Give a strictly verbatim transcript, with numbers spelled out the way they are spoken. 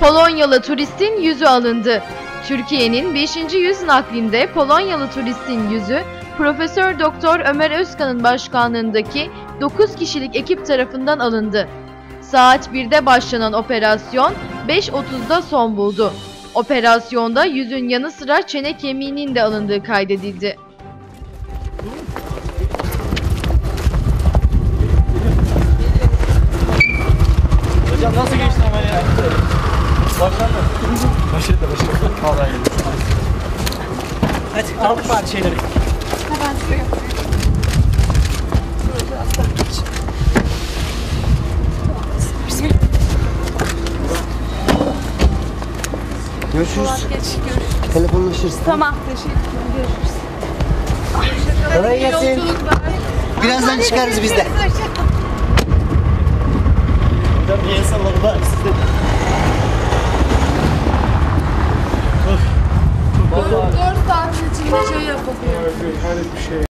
Polonyalı turistin yüzü alındı. Türkiye'nin beşinci yüz naklinde Polonyalı turistin yüzü, Profesör Doktor Ömer Özkan'ın başkanlığındaki dokuz kişilik ekip tarafından alındı. Saat birde başlanan operasyon beş otuzda son buldu. Operasyonda yüzün yanı sıra çene kemiğinin de alındığı kaydedildi. Hocam nasıl geçti hemen ya? Başlandı. Başladı başladı. Vallahi hadi aldık bari şeyleri. Hemen şuraya koyayım. Görüşürüz. Geç, görüşürüz. Telefonlaşırız. Tamam, teşekkür ederim. Görüşürüz. Kolay gelsin. Birazdan çıkarız biz de. Hocam niye salladılar siz de? dört saat içinde şey yapabiliyor.